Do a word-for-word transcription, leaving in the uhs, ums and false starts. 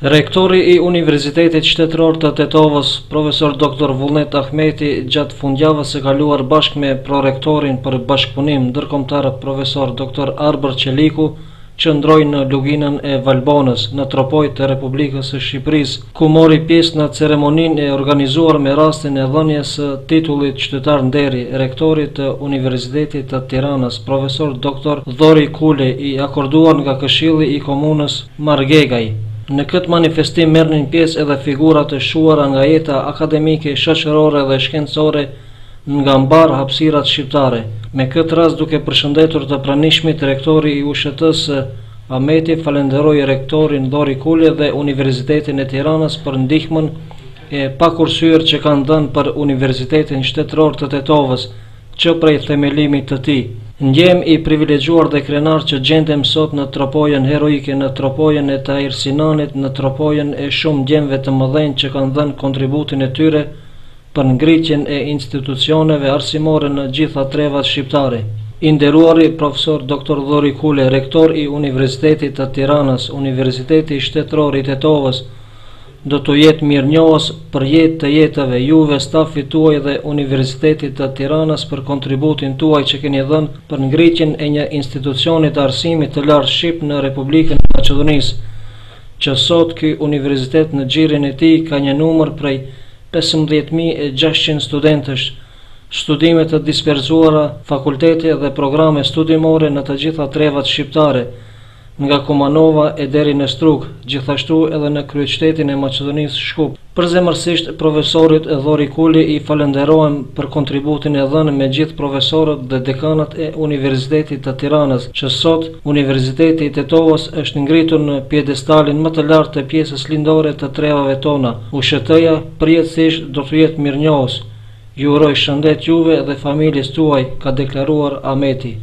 Rektori i Universitetit Shtetëror të Tetovës, profesor doktor Vullnet Ahmeti, gjatë fundjavës së kaluar bashkë me prorektorin për bashkëpunim ndërkombëtar profesor doktor Arber Qeliku, qëndroi në luginën e Valbonës, në Tropoj të Republikës së Shqipërisë, ku mori pjesë në ceremoninë e organizuar me rastin e dhënies së titullit qytetar nderi rektorit të Universitetit të Tiranës, profesor doktor Dhori Kule, i akorduar nga Këshilli i Komunës Marghegaj. Në këtë manifestim merrnin pjesë edhe figura të shuara nga jeta akademike, shoqërore dhe shkencore nga mbar hapësirat shqiptare. Me këtë rast, duke përshëndetur të pranishmit, rektori i U S H T-s Ahmeti falenderoi rektorin Dhori Kule dhe Universitetin e Tiranës për ndihmën e pakursyer që kanë dhënë për Universitetin Shtetëror të Tetovës, që prej themelimit të tij. Ndjem i privilegjuar dhe krenar që gjendem sot në tropojën heroike, në tropojën e Tahir Sinanit, në tropojën e shumë ndjemve të mëdhenj që kanë dhënë kontributin e tyre për ngritjen e institucioneve arsimore në gjitha trevat shqiptare. I nderuari profesor doktor Dhori Kule, rektor i Universitetit të Tiranës, Universiteti Shtetëror i Tetovës, do të jetë mirënjohës për jetë të jetëve juve, stafit tuaj dhe Universitetit të Tiranës për kontributin tuaj që keni dhënë për ngritjen e një institucioni të arsimit të lartë shqip në Republikën e Maqedonisë, që sot ky universitet në xhirin e tij ka një numër prej pesëmbëdhjetë mijë e gjashtëqind studentësh, studime të dispersuara, fakultete dhe programe studimore në të gjitha trevat shqiptare, nga Kumanova e deri në Strug, gjithashtu edhe në kryeqytetin e Maqedonisë Shkup. Përzemërsisht profesorit Dhori Kuli i falenderojmë për kontributin e dhënë me gjithë profesorët dhe dekanat e Universitetit të Tiranës, që sot Universiteti i Tetovës është ngritur në pjedestalin më të lartë të pjesës lindore të trevave tona. U S H T-ja përjetësisht do të jetë mirënjohës. Ju uroj shëndet juve dhe familjes tuaj, ka deklaruar Ahmeti.